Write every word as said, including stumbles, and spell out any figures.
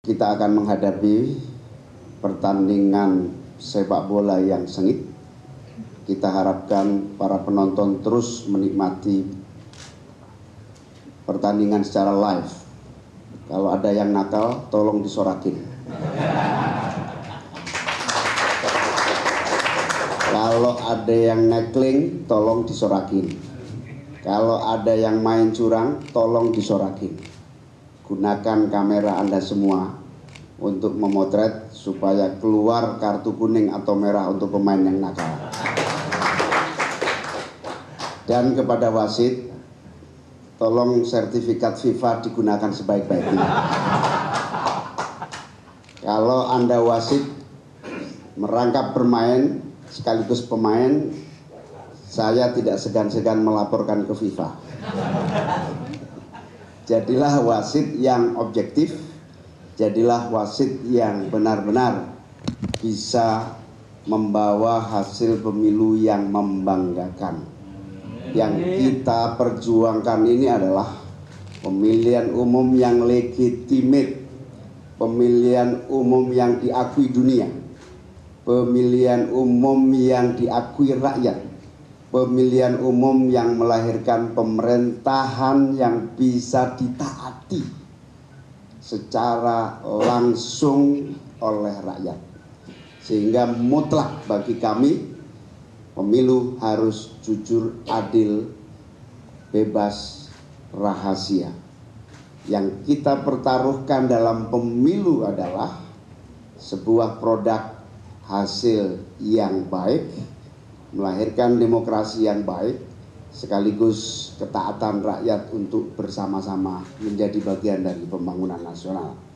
kita akan menghadapi pertandingan sepak bola yang sengit. Kita harapkan para penonton terus menikmati pertandingan secara live. Kalau ada yang nakal, tolong disorakin. Kalau ada yang nekling, tolong disorakin. Kalau ada yang main curang, tolong disorakin. Gunakan kamera Anda semua untuk memotret supaya keluar kartu kuning atau merah untuk pemain yang nakal. Dan kepada wasit, tolong sertifikat FIFA digunakan sebaik-baiknya. Kalau Anda wasit merangkap bermain sekaligus pemain, saya tidak segan-segan melaporkan ke FIFA. Jadilah wasit yang objektif, jadilah wasit yang benar-benar bisa membawa hasil pemilu yang membanggakan. Yang kita perjuangkan ini adalah pemilihan umum yang legitimate, pemilihan umum yang diakui dunia, pemilihan umum yang diakui rakyat, pemilihan umum yang melahirkan pemerintahan yang bisa ditaati secara langsung oleh rakyat. Sehingga mutlak bagi kami, pemilu harus jujur, adil, bebas, rahasia. Yang kita pertaruhkan dalam pemilu adalah sebuah produk hasil yang baik, melahirkan demokrasi yang baik, sekaligus ketaatan rakyat untuk bersama-sama menjadi bagian dari pembangunan nasional.